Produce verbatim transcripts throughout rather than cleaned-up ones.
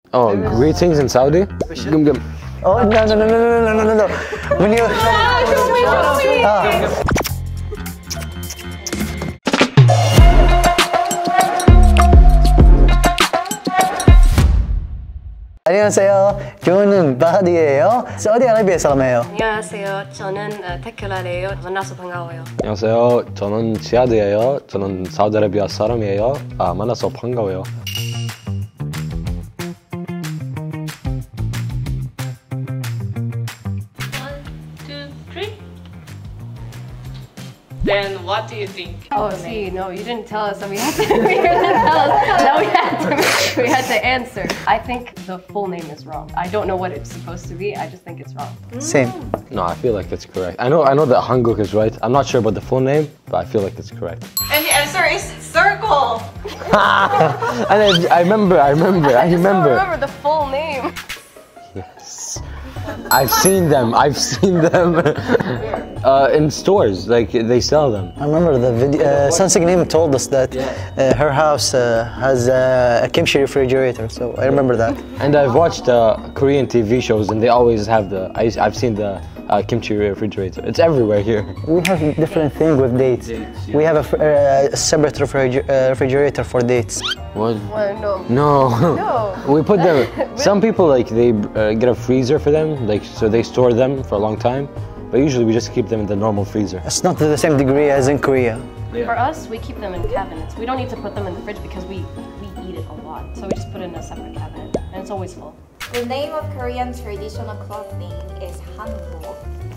Oh, greetings in Saudi? Gum gum. Oh, no, no, no, no, no, no, no, no. When you... Ah. 안녕하세요. 저는 바디예요. 사우디아라비아 사람이에요. 안녕하세요. 저는 테클라예요. 만나서 반가워요. 안녕하세요. 저는 지하드예요. 저는 사우디아라비아 사람이에요. 아, 만나서 반가워요. Then what do you think? Oh, see, no, you didn't tell us, and we had to. We didn't tell us. Now we had to. We had to answer. I think the full name is wrong. I don't know what it's supposed to be. I just think it's wrong. Same. No, I feel like it's correct. I know, I know that Hanguk is right. I'm not sure about the full name, but I feel like it's correct. And the answer is circle. And I, I remember, I remember, I, I just don't remember. remember the full name. Yes. I've seen them. I've seen them uh, in stores. Like they sell them. I remember the video. Uh, Sansig Name told us that uh, her house uh, has uh, a kimchi refrigerator. So I remember that. And I've watched uh, Korean T V shows, and they always have the. I, I've seen the uh, kimchi refrigerator. It's everywhere here. We have a different thing with dates. dates yeah. We have a, uh, a separate refriger uh, refrigerator for dates. What? Well, no. No. No. We put them. Some people like they uh, get a freezer for them, like so they store them for a long time. But usually we just keep them in the normal freezer. It's not to the same degree as in Korea. Yeah. For us, we keep them in cabinets. We don't need to put them in the fridge because we we eat it a lot. So we just put it in a separate cabinet, and it's always full. The name of Korean traditional clothing is hanbok.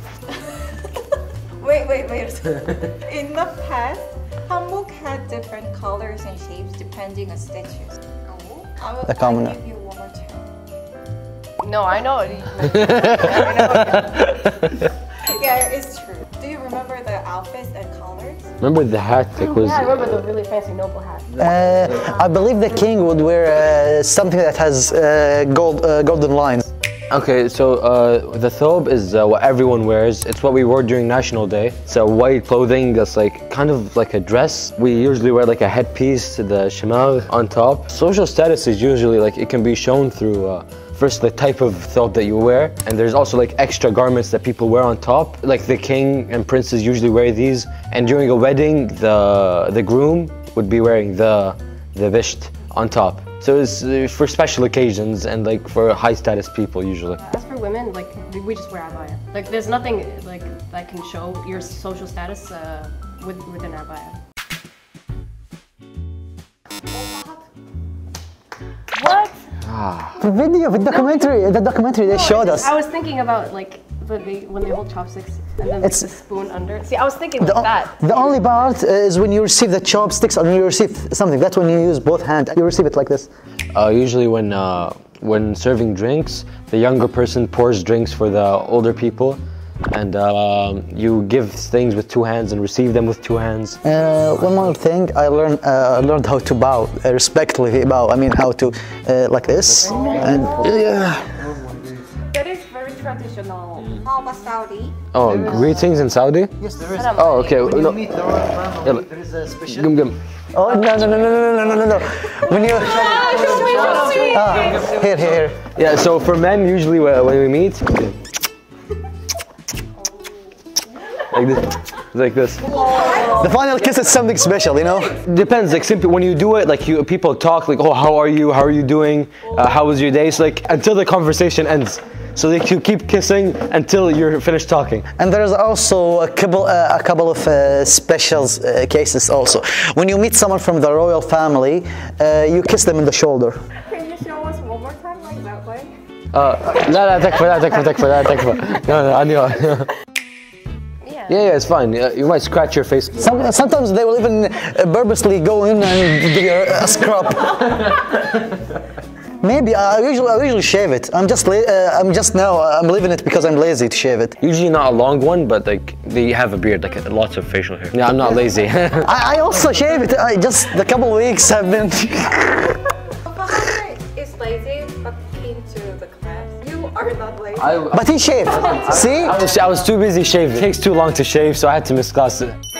wait, wait, wait. In the past, hanbok had different colors and shapes depending on stitches. Oh. I will, the common. I'll give you one more time. No, I know it. Yeah, it's true. Do you remember the outfits and colors? Remember the hat? It was. Yeah, I remember the really fancy noble hat. Uh, I believe the king would wear uh, something that has uh, gold, uh, golden lines. Okay, so uh, the thobe is uh, what everyone wears. It's what we wore during National Day. It's a white clothing that's like kind of like a dress. We usually wear like a headpiece, the shamar on top. Social status is usually like it can be shown through uh, first the type of thobe that you wear, and there's also like extra garments that people wear on top. Like the king and princes usually wear these, and during a wedding, the the groom would be wearing the the visht on top. So it's uh, for special occasions and like for high status people usually. As for women, like we just wear abaya. Like there's nothing like that can show your social status uh, with within abaya. What? Ah. The video, the documentary, the documentary they showed us. I was thinking about like the, the, when they hold chopsticks and then like, It's- the spoon under. See, I was thinking The, like that. the only part is when you receive the chopsticks or when you receive something. That's when you use both hands. You receive it like this. Uh, usually when uh, when serving drinks, the younger person pours drinks for the older people, and uh, you give things with two hands and receive them with two hands. Uh, one more thing, I learned uh, I learned how to bow, uh, respectfully bow. I mean how to uh, like this. And yeah. That is very traditional. How about Saudi? Oh, greetings in Saudi? Yes, there is. Oh, okay. No. Meet the royal family. There is a special. Gum gum. Oh no no no no no no no no! When you ah, here here here. Yeah. So for men, usually when when we meet, like this, like this. The final kiss is something special, you know. Depends. Like simply when you do it, like you people talk like, oh, how are you? How are you doing? Uh, how was your day? So like until the conversation ends. So like you keep kissing until you're finished talking. And there's also a couple, uh, a couple of uh, special uh, cases also. When you meet someone from the royal family, uh, you kiss them in the shoulder. Can you show us one more time like that way? Uh, لا لا تكفى لا تكفى تكفى لا تكفى. No no I know. Yeah. Yeah, yeah, it's fine. Uh, you might scratch your face. Some, sometimes they will even uh, purposely go in and give you a scrub. Maybe I usually I usually shave it. I'm just la uh, I'm just now I'm leaving it because I'm lazy to shave it. Usually not a long one, but like they have a beard, like lots of facial hair. Yeah, I'm not lazy. I, I also shave it. I just the couple weeks have been. Bahar is lazy but keen to the class. You are not lazy. I, But he shaved. See? I was, I was too busy shaving. It takes too long to shave, so I had to miss class.